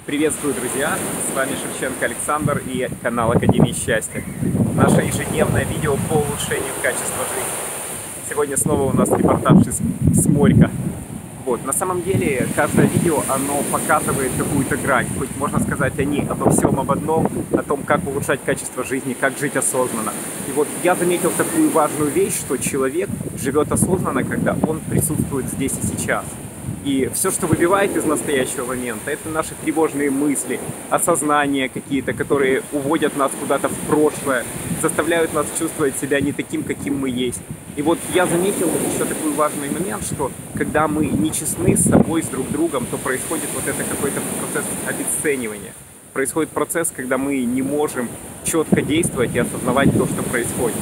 Приветствую, друзья! С вами Шевченко Александр и канал Академии Счастья. Наше ежедневное видео по улучшению качества жизни. Сегодня снова у нас репортаж с морька. На самом деле, каждое видео, оно показывает какую-то грань. Хоть можно сказать, они обо всем, об одном, о том, как улучшать качество жизни, как жить осознанно. И я заметил такую важную вещь, что человек живет осознанно, когда он присутствует здесь и сейчас. И все, что выбивает из настоящего момента, это наши тревожные мысли, осознания какие-то, которые уводят нас куда-то в прошлое, заставляют нас чувствовать себя не таким, каким мы есть. И я заметил еще такой важный момент, что когда мы не честны с собой, с друг другом, то происходит это какой-то процесс обесценивания. Происходит процесс, когда мы не можем четко действовать и осознавать то, что происходит.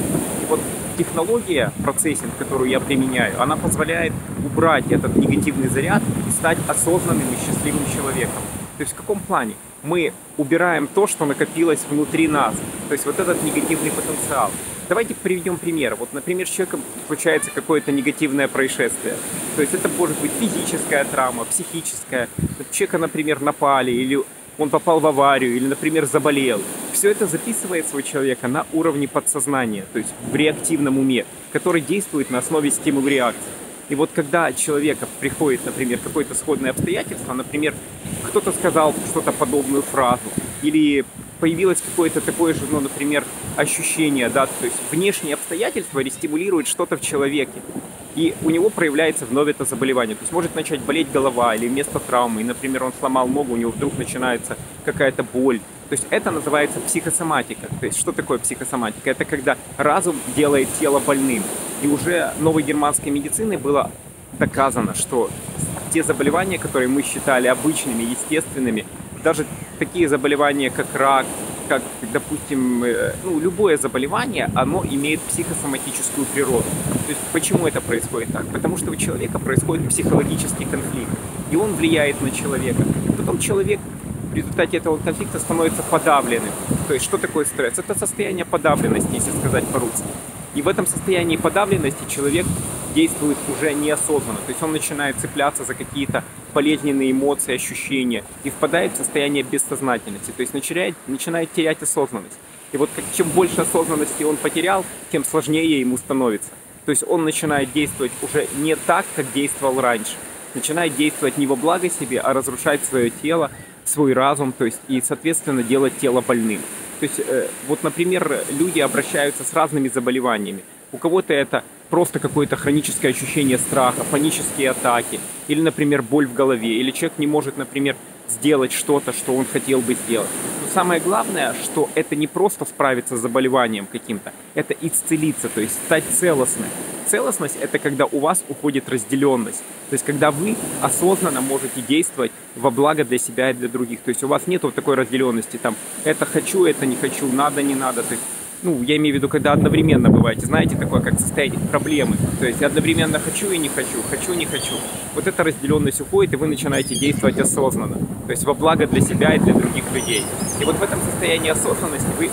И технология, процессинг, которую я применяю, она позволяет убрать этот негативный заряд и стать осознанным и счастливым человеком. То есть в каком плане? Мы убираем то, что накопилось внутри нас. То есть этот негативный потенциал. Давайте приведем пример. Например, с человеком случается какое-то негативное происшествие. То есть это может быть физическая травма, психическая. Человека, например, напали, или он попал в аварию, или, например, заболел. Все это записывается у человека на уровне подсознания, то есть в реактивном уме, который действует на основе стимул-реакции. И когда человека приходит, например, какое-то сходное обстоятельство, например, кто-то сказал что-то подобную фразу, или появилось какое-то такое же, например, ощущение, то есть внешние обстоятельства рестимулируют что-то в человеке, и у него проявляется вновь это заболевание. То есть может начать болеть голова, или вместо травмы, и, например, он сломал ногу, у него вдруг начинается какая-то боль. То есть это называется психосоматика. То есть что такое психосоматика? Это когда разум делает тело больным. И уже новой германской медициной было доказано, что те заболевания, которые мы считали обычными, естественными, даже такие заболевания, как рак, как, допустим, любое заболевание, оно имеет психосоматическую природу. То есть почему это происходит так? Потому что у человека происходит психологический конфликт, и он влияет на человека. Потом человек в результате этого конфликта становится подавленным. То есть что такое стресс? Это состояние подавленности, если сказать по-русски. И в этом состоянии подавленности человек действует уже неосознанно. То есть он начинает цепляться за какие-то болезненные эмоции, ощущения и впадает в состояние бессознательности. То есть начинает терять осознанность. И чем больше осознанности он потерял, тем сложнее ему становится. То есть он начинает действовать уже не так, как действовал раньше. Начинает действовать не во благо себе, а разрушать свое тело, свой разум, то есть и, соответственно, делать тело больным. То есть, например, люди обращаются с разными заболеваниями. У кого-то это просто какое-то хроническое ощущение страха, панические атаки, или, например, боль в голове, или человек не может, например, сделать что-то, что он хотел бы сделать. Но самое главное, что это не просто справиться с заболеванием каким-то, это исцелиться, то есть стать целостным. Целостность – это когда у вас уходит разделенность. То есть когда вы осознанно можете действовать во благо для себя и для других. То есть у вас нет такой разделенности, это хочу, это не хочу, надо, не надо. То есть, я имею в виду, когда одновременно бываете, знаете, такое как состояние проблемы. То есть одновременно хочу и не хочу, хочу, не хочу. Эта разделенность уходит, и вы начинаете действовать осознанно. То есть во благо для себя и для других людей. И в этом состоянии осознанности вы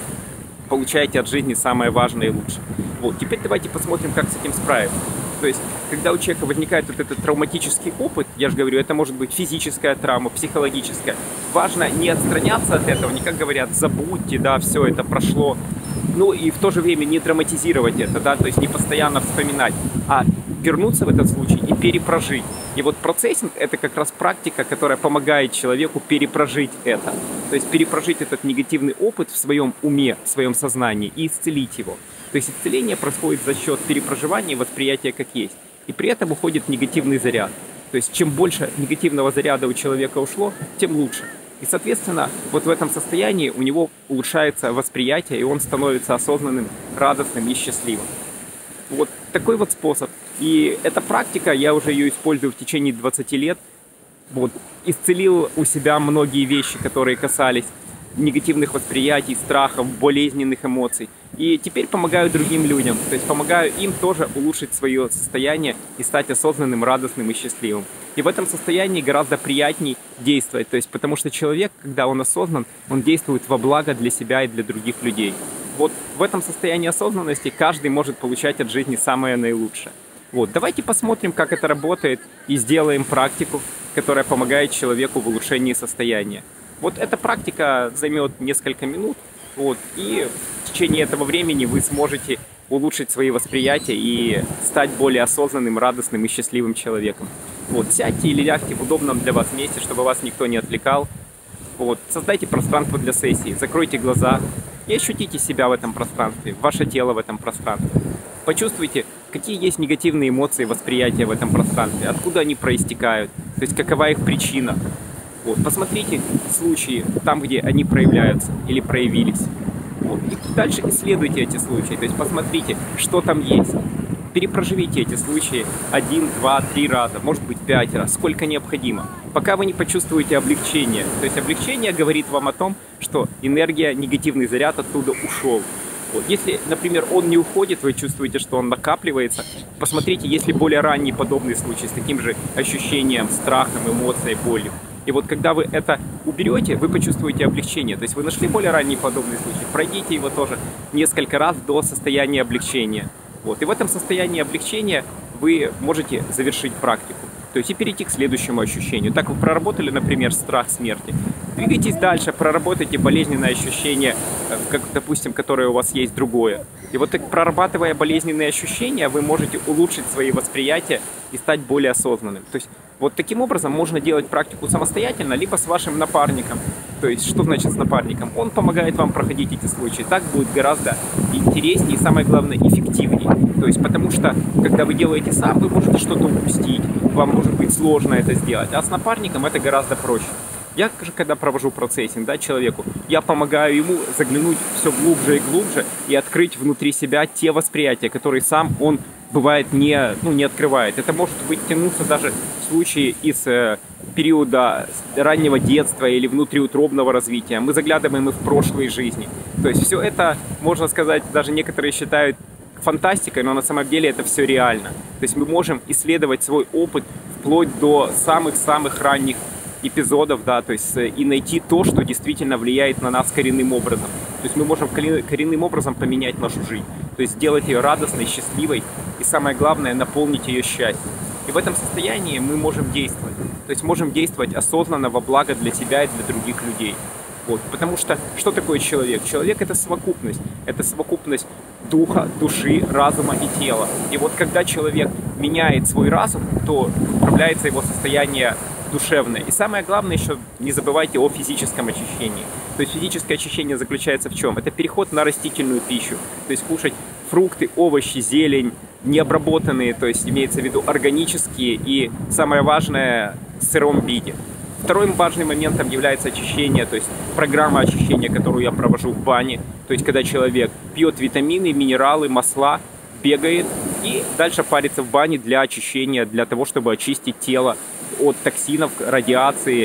получаете от жизни самое важное и лучшее. Теперь давайте посмотрим, как с этим справиться. То есть, когда у человека возникает этот травматический опыт, я же говорю, это может быть физическая травма, психологическая. Важно не отстраняться от этого, не, как говорят, забудьте, все это прошло. И в то же время не драматизировать это, то есть не постоянно вспоминать, а вернуться в этот случай и перепрожить. И процессинг – это как раз практика, которая помогает человеку перепрожить это. То есть перепрожить этот негативный опыт в своем уме, в своем сознании и исцелить его. То есть исцеление происходит за счет перепроживания и восприятия как есть. И при этом уходит негативный заряд. То есть чем больше негативного заряда у человека ушло, тем лучше. И, соответственно, в этом состоянии у него улучшается восприятие, и он становится осознанным, радостным и счастливым. Такой способ. И эта практика, я уже ее использую в течение 20 лет. Исцелил у себя многие вещи, которые касались негативных восприятий, страхов, болезненных эмоций. И теперь помогаю другим людям. То есть помогаю им тоже улучшить свое состояние и стать осознанным, радостным и счастливым. И в этом состоянии гораздо приятней действовать. То есть потому что человек, когда он осознан, он действует во благо для себя и для других людей. В этом состоянии осознанности каждый может получать от жизни самое наилучшее. Давайте посмотрим, как это работает, и сделаем практику. которая помогает человеку в улучшении состояния. Вот эта практика займет несколько минут, вот, и в течение этого времени вы сможете улучшить свои восприятия и стать более осознанным, радостным и счастливым человеком. Вот, сядьте или лягте в удобном для вас месте, чтобы вас никто не отвлекал. Вот, создайте пространство для сессии, закройте глаза и ощутите себя в этом пространстве, ваше тело в этом пространстве. Почувствуйте, какие есть негативные эмоции, восприятия в этом пространстве, откуда они проистекают, то есть какова их причина. Вот, посмотрите случаи там, где они проявляются или проявились. Вот, и дальше исследуйте эти случаи, то есть посмотрите, что там есть. Перепроживите эти случаи 1, 2, 3 раза, может быть 5 раз, сколько необходимо, пока вы не почувствуете облегчение. То есть облегчение говорит вам о том, что энергия, негативный заряд оттуда ушел. Вот. Если, например, он не уходит, вы чувствуете, что он накапливается, посмотрите, есть ли более ранний подобный случай с таким же ощущением, страхом, эмоцией, болью. И вот когда вы это уберете, вы почувствуете облегчение. То есть вы нашли более ранний подобный случай, пройдите его тоже несколько раз до состояния облегчения. Вот. И в этом состоянии облегчения вы можете завершить практику. То есть и перейти к следующему ощущению. Так вы проработали, например, страх смерти. Двигайтесь дальше, проработайте болезненное ощущение, как, допустим, которое у вас есть другое. И вот так, прорабатывая болезненные ощущения, вы можете улучшить свои восприятия и стать более осознанным. То есть вот таким образом можно делать практику самостоятельно, либо с вашим напарником. То есть что значит с напарником? Он помогает вам проходить эти случаи. Так будет гораздо интереснее и, самое главное, эффективнее. То есть потому что, когда вы делаете сам, вы можете что-то упустить. Вам может быть сложно это сделать. А с напарником это гораздо проще. Я же, когда провожу процессинг, да, человеку, я помогаю ему заглянуть все глубже и глубже и открыть внутри себя те восприятия, которые сам он, бывает, не открывает. Это может быть тянуться даже в случае из периода раннего детства или внутриутробного развития. Мы заглядываем и в прошлые жизни. То есть все это, можно сказать, даже некоторые считают фантастикой, но на самом деле это все реально. То есть мы можем исследовать свой опыт вплоть до самых-самых ранних эпизодов, да, то есть и найти то, что действительно влияет на нас коренным образом. То есть мы можем коренным образом поменять нашу жизнь, то есть сделать ее радостной, счастливой и, самое главное, наполнить ее счастьем. И в этом состоянии мы можем действовать, то есть можем действовать осознанно во благо для себя и для других людей. Вот. Потому что такое человек? Человек — это совокупность духа, души, разума и тела. И вот когда человек меняет свой разум, то управляется его состояние душевное. И самое главное еще, не забывайте о физическом очищении. То есть физическое очищение заключается в чем? Это переход на растительную пищу. То есть кушать фрукты, овощи, зелень, необработанные, то есть имеется в виду органические и, самое важное, в сыром виде. Вторым важным моментом является очищение, то есть программа очищения, которую я провожу в бане. То есть когда человек пьет витамины, минералы, масла, бегает и дальше парится в бане для очищения, для того, чтобы очистить тело от токсинов, радиации,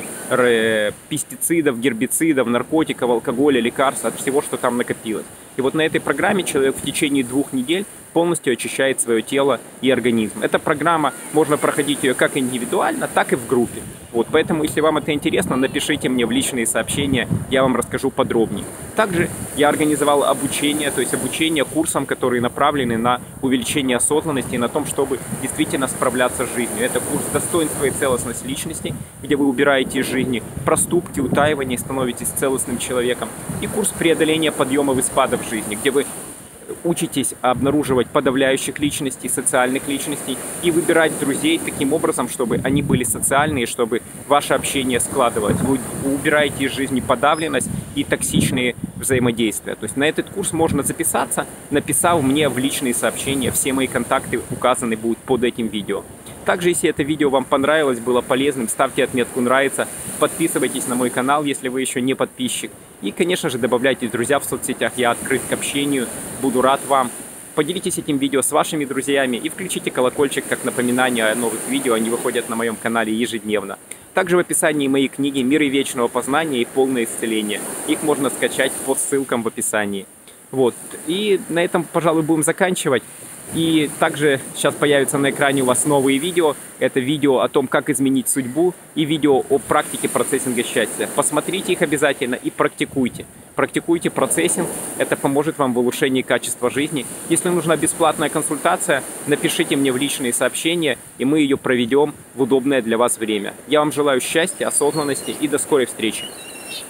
пестицидов, гербицидов, наркотиков, алкоголя, лекарств, от всего, что там накопилось. И вот на этой программе человек в течение 2 недель полностью очищает свое тело и организм. Эта программа, можно проходить ее как индивидуально, так и в группе. Вот, поэтому, если вам это интересно, напишите мне в личные сообщения, я вам расскажу подробнее. Также я организовал обучение, то есть обучение курсам, которые направлены на увеличение осознанности и на том, чтобы действительно справляться с жизнью. Это курс «Достоинство и целостность личности», где вы убираете из жизни проступки, утаивания и становитесь целостным человеком. И курс преодоления подъемов и спадов в жизни, где вы учитесь обнаруживать подавляющих личностей, социальных личностей и выбирать друзей таким образом, чтобы они были социальные, чтобы ваше общение складывалось. Вы убираете из жизни подавленность и токсичные взаимодействия. То есть на этот курс можно записаться, написав мне в личные сообщения. Все мои контакты указаны будут под этим видео. Также, если это видео вам понравилось, было полезным, ставьте отметку «Нравится», подписывайтесь на мой канал, если вы еще не подписчик. И, конечно же, добавляйтесь в друзья в соцсетях, я открыт к общению, буду рад вам. Поделитесь этим видео с вашими друзьями и включите колокольчик как напоминание о новых видео, они выходят на моем канале ежедневно. Также в описании моей книги «Миры вечного познания и полное исцеление». Их можно скачать по ссылкам в описании. Вот. И на этом, пожалуй, будем заканчивать. И также сейчас появятся на экране у вас новые видео. Это видео о том, как изменить судьбу, и видео о практике процессинга счастья. Посмотрите их обязательно и практикуйте. Практикуйте процессинг, это поможет вам в улучшении качества жизни. Если нужна бесплатная консультация, напишите мне в личные сообщения, и мы ее проведем в удобное для вас время. Я вам желаю счастья, осознанности и до скорой встречи.